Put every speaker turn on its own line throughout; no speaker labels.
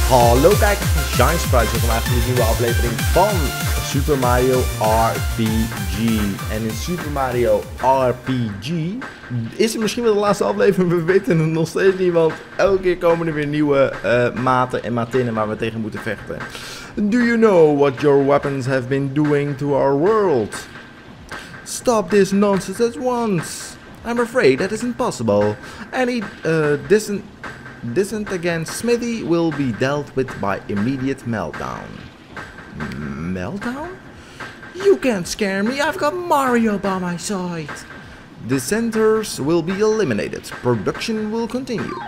Hallo kijkers van Shine Sprite, welkom eigenlijk een nieuwe aflevering van Super Mario RPG. En in Super Mario RPG is het misschien wel de laatste aflevering, we weten het nog steeds niet, want elke keer komen er weer nieuwe maten en matinnen waar we tegen moeten vechten. Do you know what your weapons have been doing to our world? Stop this nonsense at once. I'm afraid that isn't possible. Any dissent against Smithy will be dealt with by immediate meltdown. Meltdown? You can't scare me, I've got Mario by my side. Dissenters will be eliminated. Production will continue.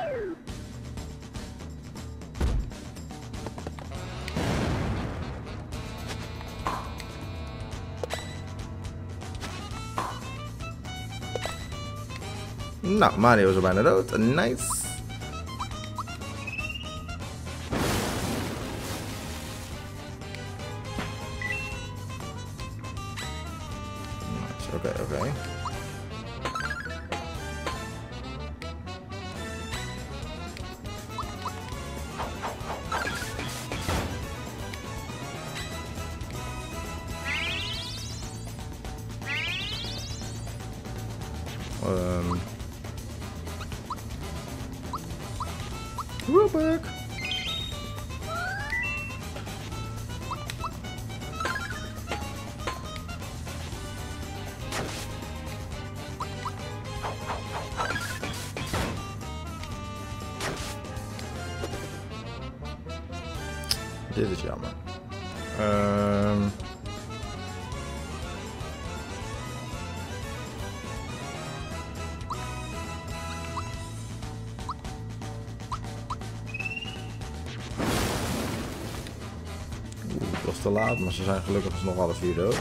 Nou, Mario is al bijna dood. Nice. Oké. Rubik. Dit is jammer. Het was te laat, maar ze zijn gelukkig nog alle vier dood.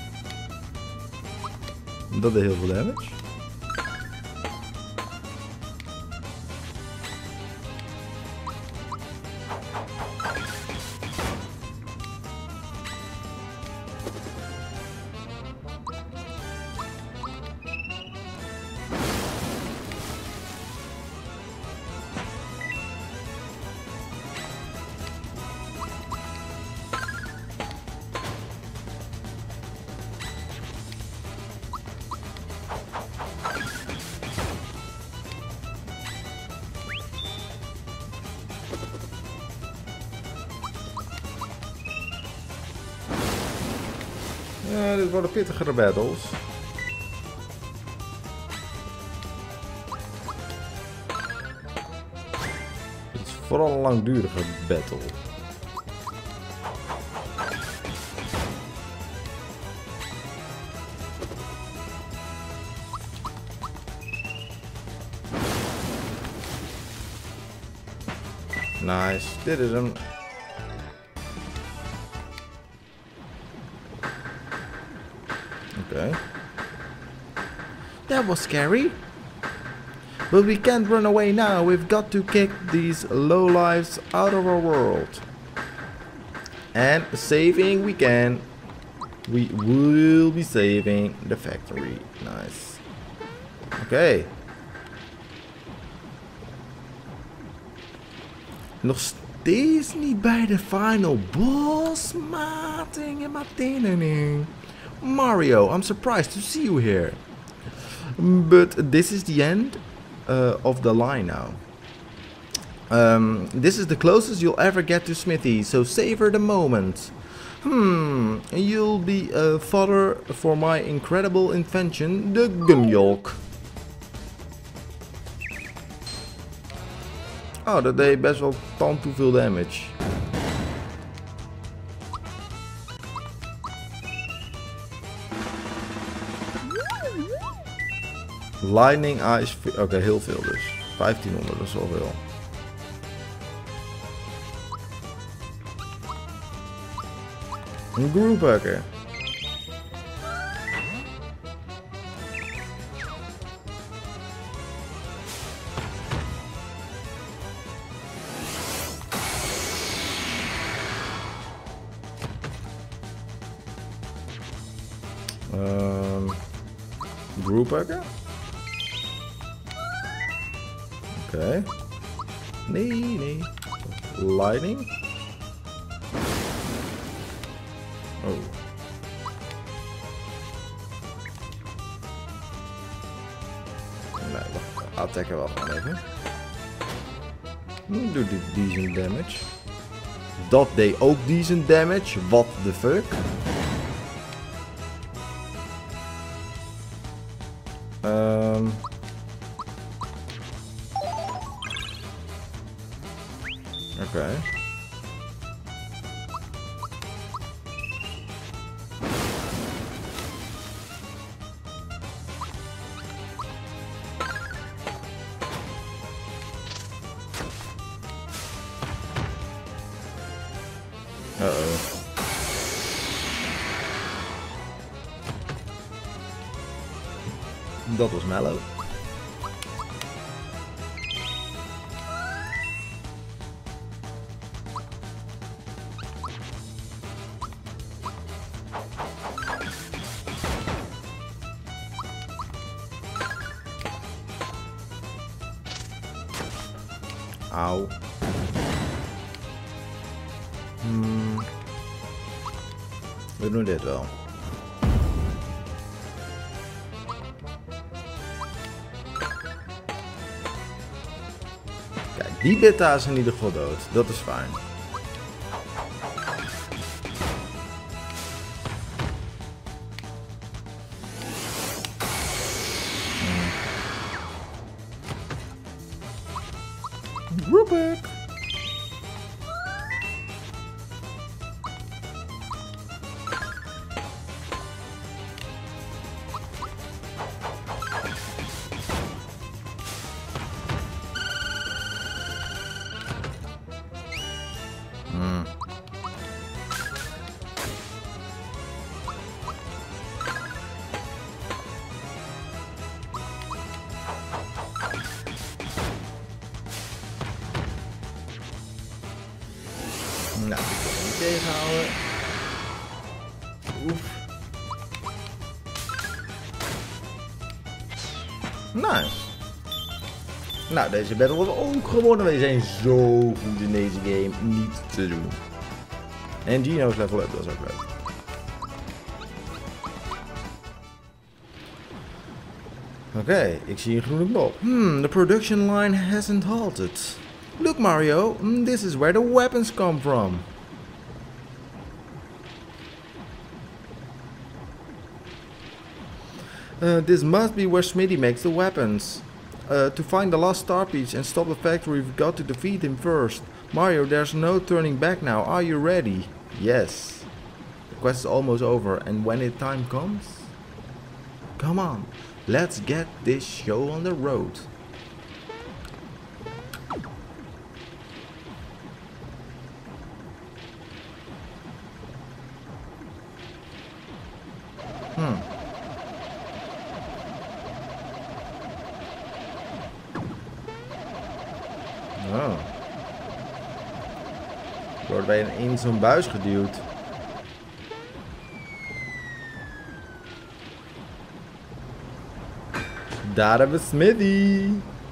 Dat deed heel veel damage. Ja, dit worden pittigere battles. Het is vooral een langdurige battle. Nice, dit is hem. Okay. That was scary. But we can't run away now. We've got to kick these lowlifes out of our world. And saving we can. We will be saving the factory. Nice. Okay. Nog steeds niet bij de final boss. Mating en Martinen. Mario, I'm surprised to see you here. But this is the end of the line now. This is the closest you'll ever get to Smithy, so savor the moment. You'll be fodder for my incredible invention, the Gunjolk. Oh, dat deed best wel tand toe veel damage. Lightning Ice... Oké, heel veel dus. 1500, dat is wel veel. Een Grouphacker. Grouphacker? Oké. Nee. lightning. Oh. Nee, wacht. Attacken wel gewoon even. Doet dit decent damage. Dat deed ook decent damage. What the fuck? Oké. Uh-oh. Dat was mellow. Auw. We doen dit wel. Kijk, die beta is in ieder geval dood. Dat is fijn. Rupert. Nou, die kunnen we niet tegenhouden. Oef. Nice. Nou, deze battle hebben we ook gewonnen. We zijn zo goed in deze game. Niet te doen. En Gino's level up, dat is ook leuk. Oké, ik zie een groene knop. The production line hasn't halted. Look, Mario, this is where the weapons come from. This must be where Smitty makes the weapons. To find the last star piece and stop the factory, we've got to defeat him first. Mario, there's no turning back now. Are you ready? Yes. The quest is almost over, and when the time comes... Come on, let's get this show on the road. Oh. Wordt bij in zo'n buis geduwd. Daar hebben we Smitty.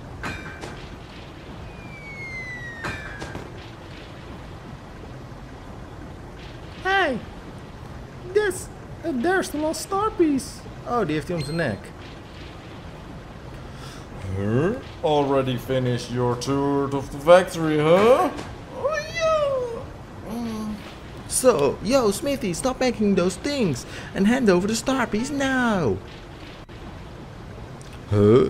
Hey, there's the last star piece. Oh, die heeft hij om zijn nek. Huh? Already finished your tour of the factory, huh? Oh, yeah. So, yo, Smithy, stop making those things and hand over the star piece now. Huh?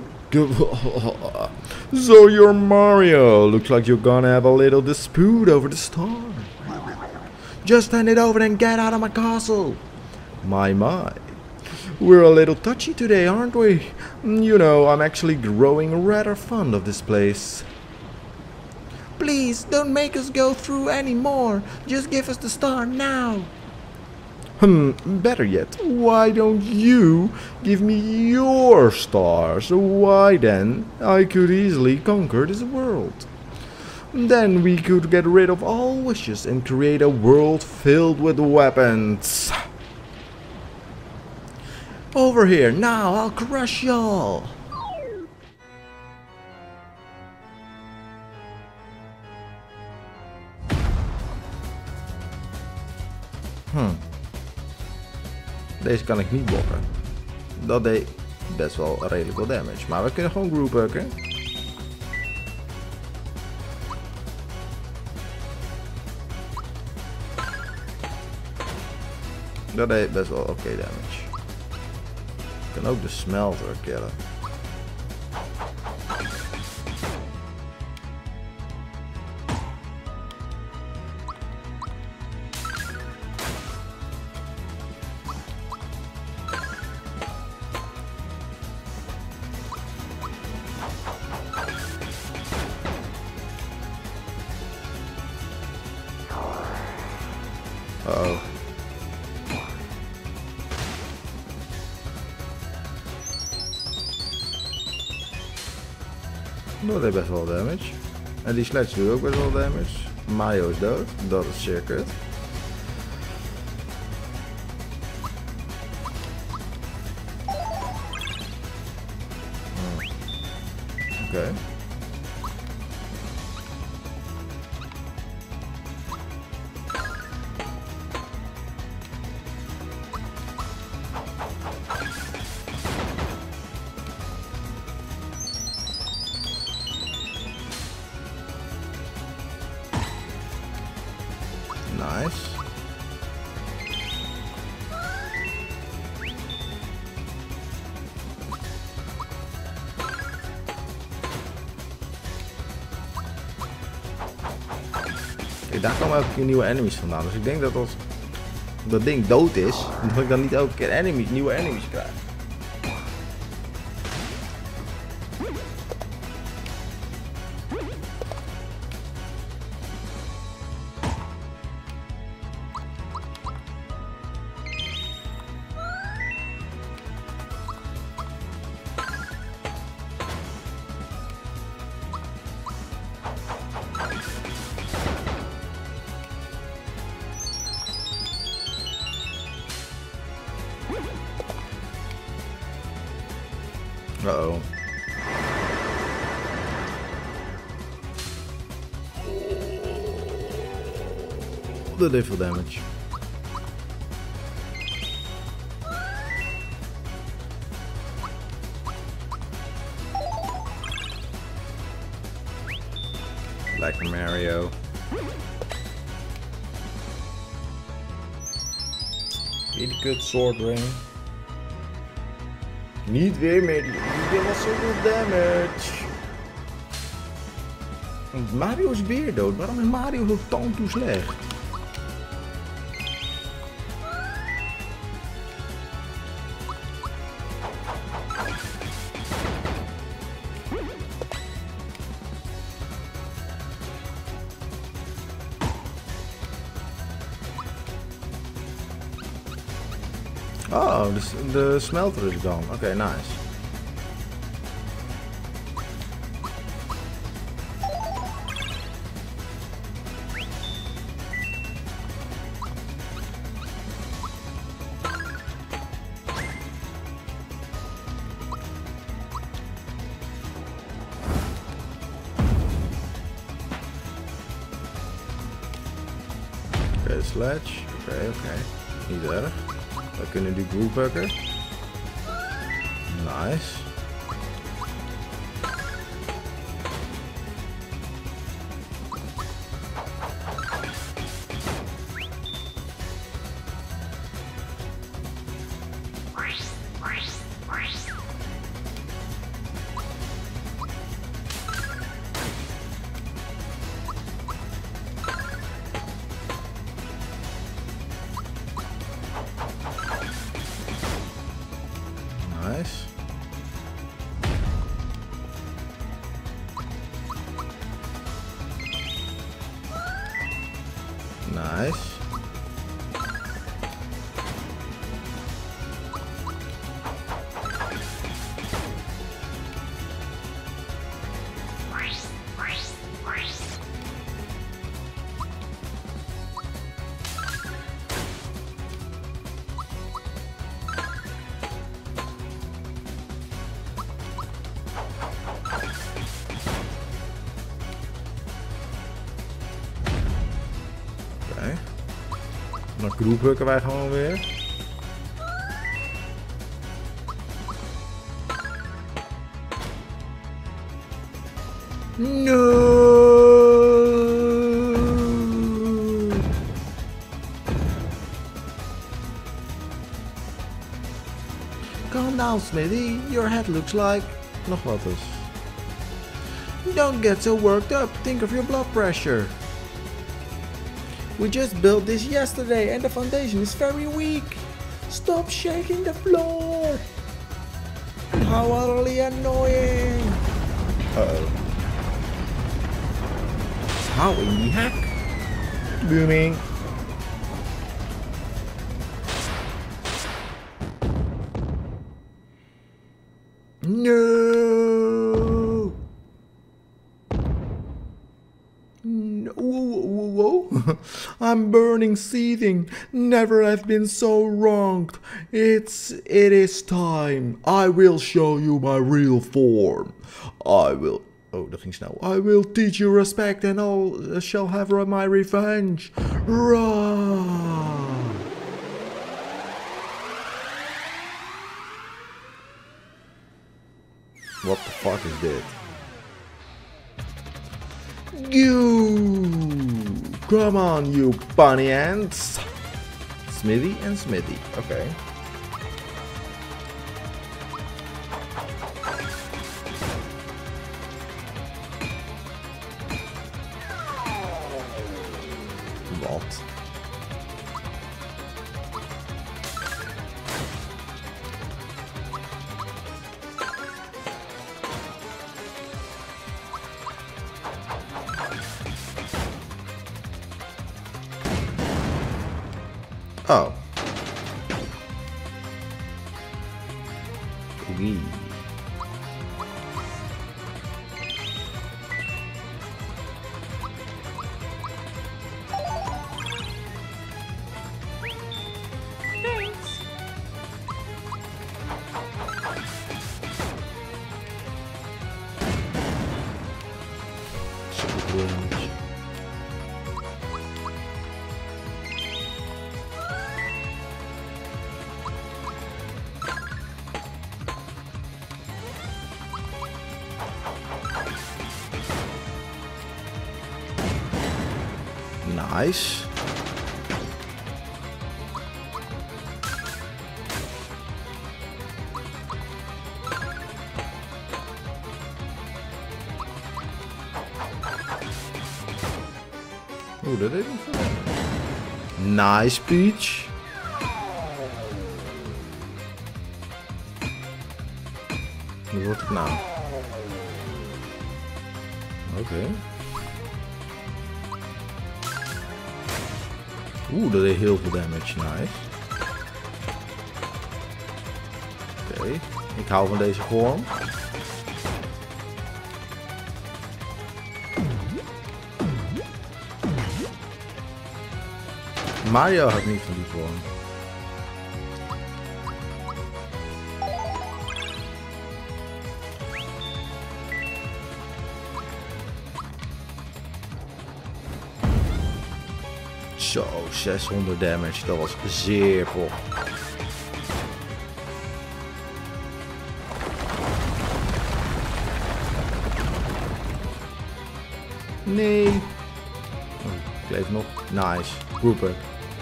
So you're Mario. Looks like you're gonna have a little dispute over the star. Just hand it over and get out of my castle. My. We're a little touchy today, aren't we? You know, I'm actually growing rather fond of this place. Please, don't make us go through anymore. Just give us the star now. Better yet, why don't you give me your star? So why then, I could easily conquer this world. Then we could get rid of all wishes and create a world filled with weapons. Over here, now I'll crush y'all. Deze kan ik niet blokken. Dat deed best wel redelijk veel damage. Maar we kunnen gewoon group hucken. Dat deed best wel oké damage. Ik kan ook de smelter killen. Uh-oh. Dat deed best wel damage. En die sledge doet ook best wel damage. Mario is dood. Dat is zeer kut. Oké. Nice. Kijk, daar komen elke keer nieuwe enemies vandaan. Dus ik denk dat als dat ding dood is, dat ik dan niet elke keer nieuwe enemies krijg. Uh-oh. Dat deed veel damage. Lekker Mario. Weer die kut sword ring. Niet weer meer, die was zoveel damage. Mario is weer dood. Waarom is Mario zo tandtoe slecht? Oh, de smelter is gone. Oké, nice. Oké, sledge. Oké. Niet erg. We kunnen die group hacken. Nice. Nice. Nice. Okay. Dan groephukken wij gewoon weer. No! Calm down, Smithy. Your head looks like... Nog wat dus. Don't get so worked up. Think of your blood pressure. We just built this yesterday and the foundation is very weak. Stop shaking the floor. How utterly annoying. Uh-oh. How in the heck? Booming. No. No. Whoa. I'm burning, seething. Never have been so wronged. It is time. I will show you my real form. I will. Oh, dat ging snel. I will teach you respect and all shall have my revenge. Rah! What the fuck is dit? You! Come on, you bunny ants! Smithy and Smithy. Okay. Wat? Oh. Wee. Nice. Oeh, dat deed niet veel. Nice, Peach. Hoe wordt het nou? Oké. Oeh, dat deed heel veel damage. Nice. Oké. Ik hou van deze vorm. Mario houdt niet van die vorm. Zo, 600 damage. Dat was zeer veel. Nee. Oh, ik leef nog. Nice. Groepen.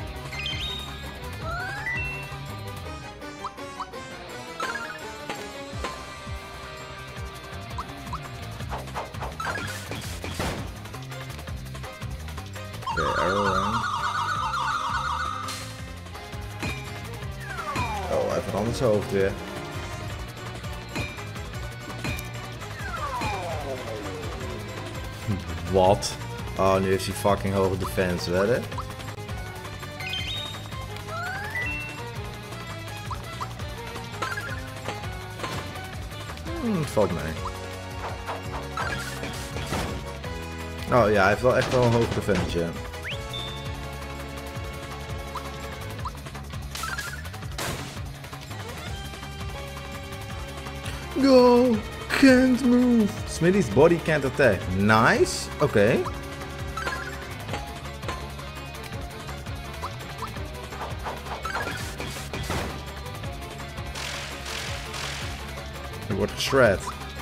Oh, even anders hoofd weer. Wat? Oh, nu heeft hij fucking hoge defense, wedden? Het valt mee. Oh ja, hij heeft wel echt wel een hoge defense, ja. Go! Can't move! Smitty's body can't attack. Nice. Oké. Shred.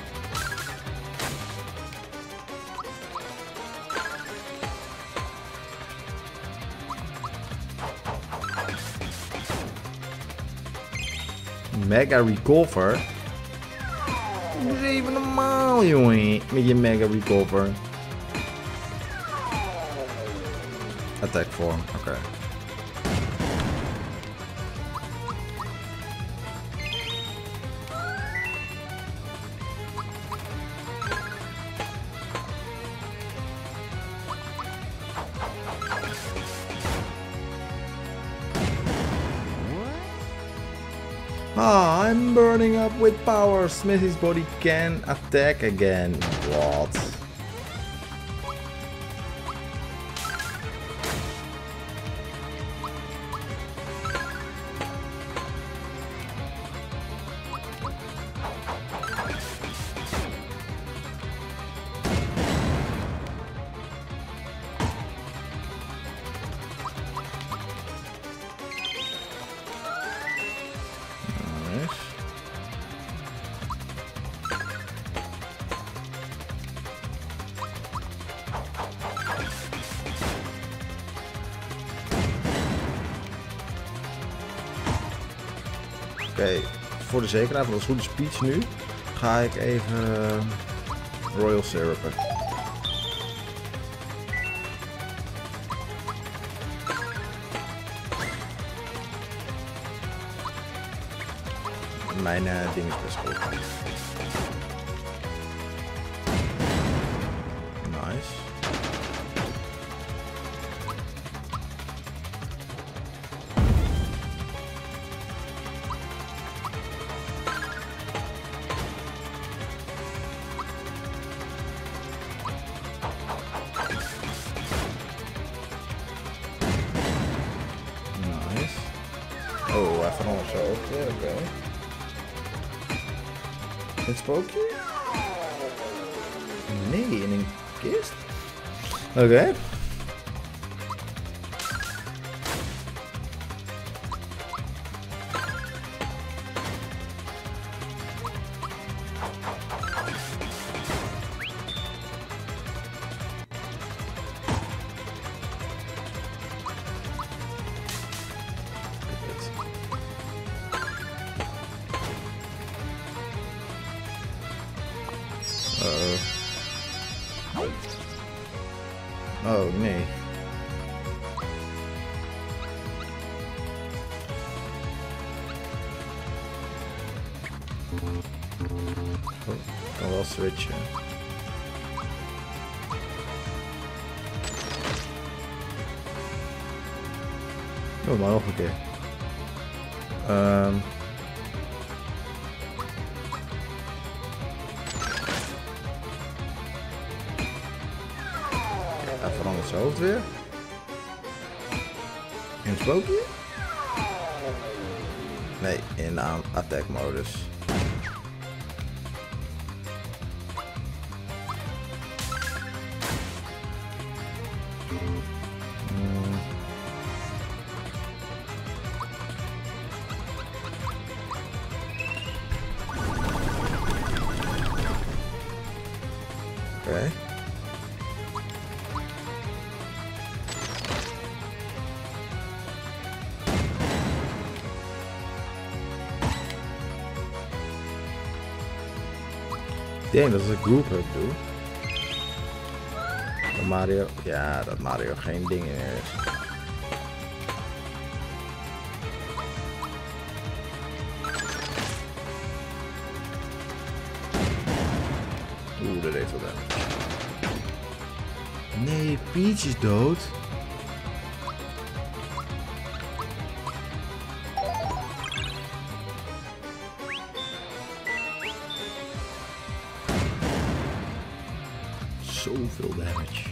Mega Recover. Doe eens even normaal, jongen. Met je Mega Recover. Attack vorm, oké. Ah, I'm burning up with power. Smithy's body can attack again. What? Oké, voor de zekerheid, want dat is goed speech nu, ga ik even Royal Syrupen. Mijn ding is best goed. Nice. Oh, even anders zo. Oké. Een spookje? Nee, in een kist? Oké. Oh nee. Oh, ik kan wel switchen. Oh, maar nog een keer. Verandert zijn hoofd weer. In spookje? Nee, in attack modus. Oké. Ik denk dat als ik group up doe, dat Mario, ja, dat Mario geen ding meer is. Oeh, dat deed wel damage. Nee, Peach is dood. Zoveel damage.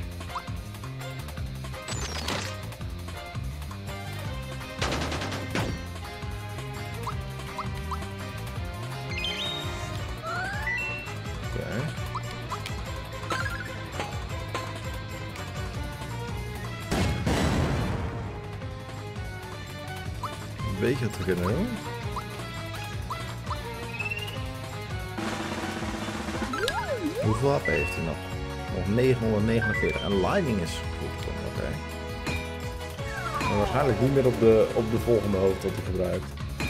Oké. Een beetje te kunnen doen. Hoeveel HP heeft hij nog? Nog 949. En Lightning is goed. Oké. En waarschijnlijk niet meer op de volgende hoofd dat hij gebruikt.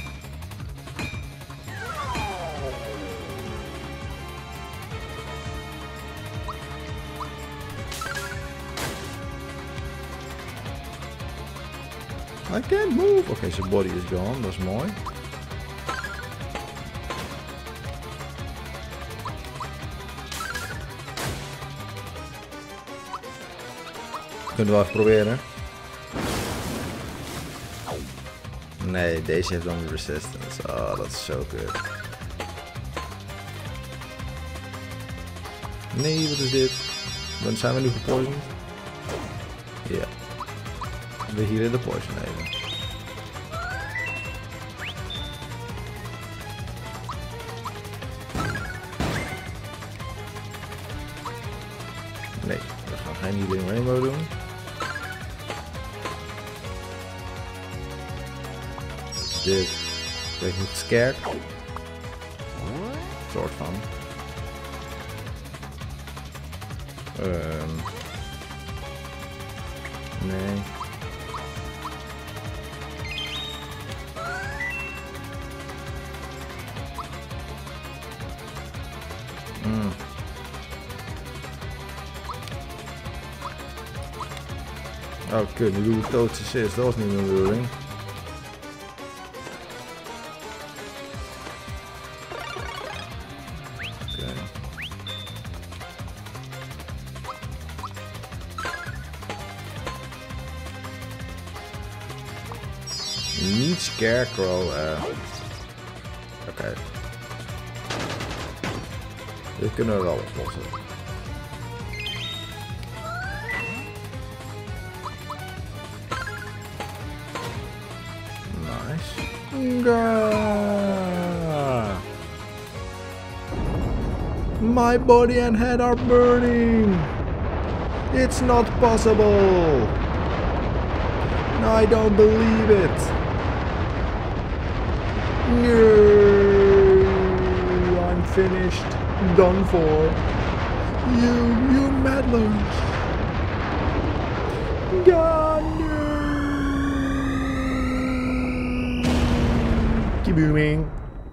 I can't move. Oké, zijn body is gone. Dat is mooi. Kunnen we even proberen. Nee, deze heeft dan resistance. Oh, dat is zo kut. Nee, wat is dit? Zijn we nu gepoisoned? Ja. We hier in de poison even. Nee, we gaan geen Healing Rainbow doen. Dit. Ben ik niet scared? Soort van. Nee. Oh kut, nu doe ik Toad's Assist, dat was niet mijn bedoeling. Niet Scarecrow. Oké. Dit kunnen we wel oplossen. Nice. Gah. My body and head are burning. It's not possible. No, I don't believe it. No, I'm finished. Done for. You meddlers. Gone. Keep booming.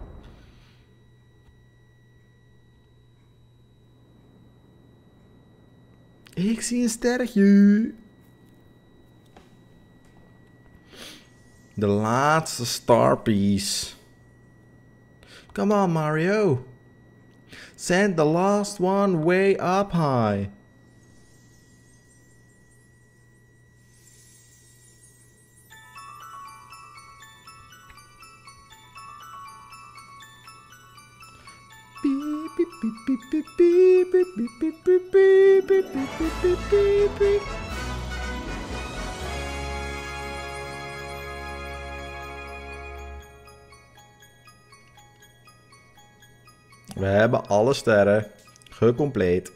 Ik zie een sterretje. De laatste star piece. Come on, Mario. Send the last one way up high. Beep, beep, beep, beep, beep, beep, beep, beep, beep, beep, beep, beep, beep, beep, beep. We hebben alle sterren gecompleet.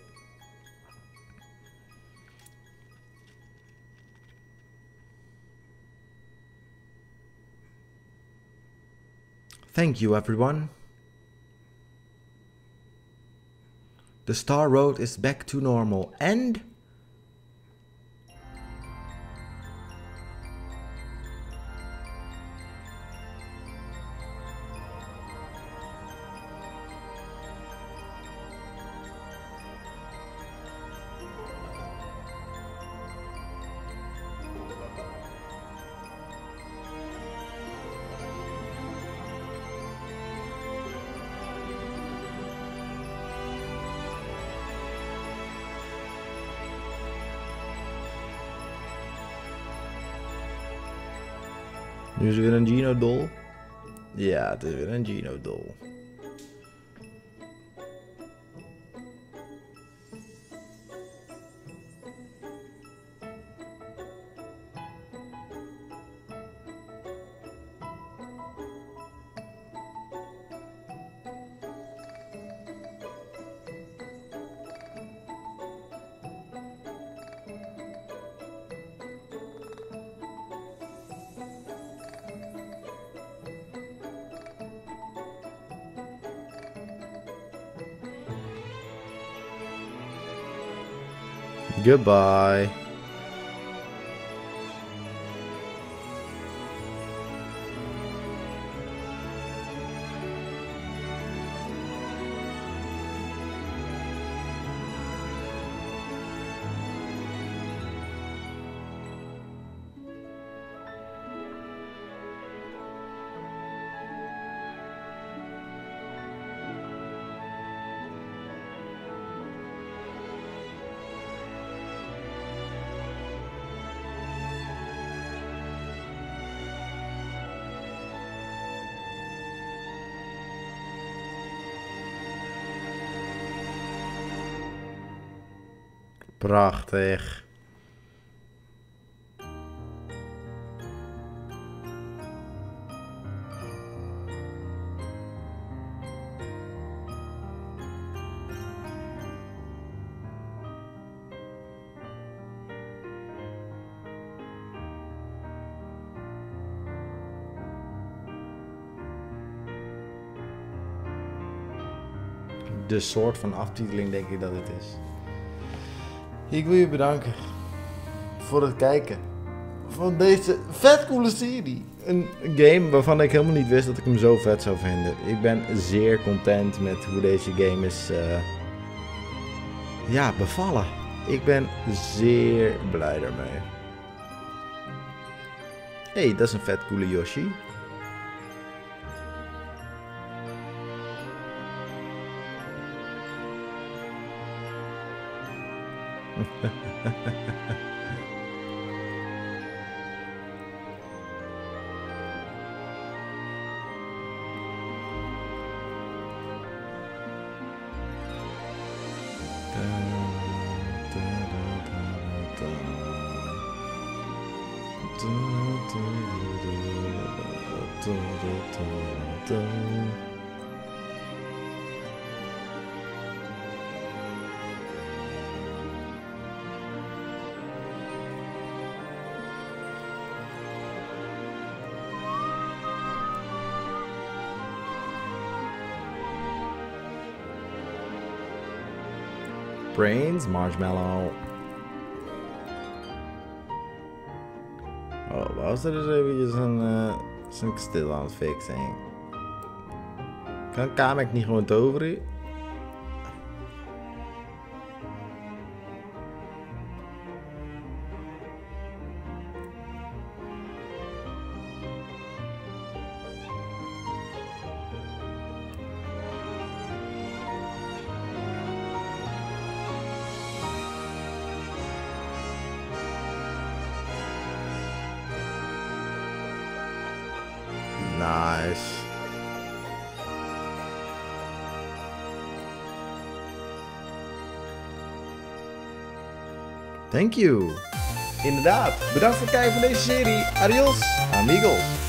Thank you, everyone. The Star Road is back to normal and nu is er weer een Geno-doll. Ja, het is weer een Geno-doll. Goodbye. Prachtig. De soort van aftiteling denk ik dat het is. Ik wil je bedanken voor het kijken van deze vet coole serie. Een game waarvan ik helemaal niet wist dat ik hem zo vet zou vinden. Ik ben zeer content met hoe deze game is bevallen. Ik ben zeer blij daarmee. Hey, dat is een vet coole Yoshi. Brains, marshmallow. Oh, was er dus eventjes een kasteel aan het fixen? Kan Kamek niet gewoon toveren? Nice. Thank you. Inderdaad. Bedankt voor het kijken van deze serie. Adios, amigos.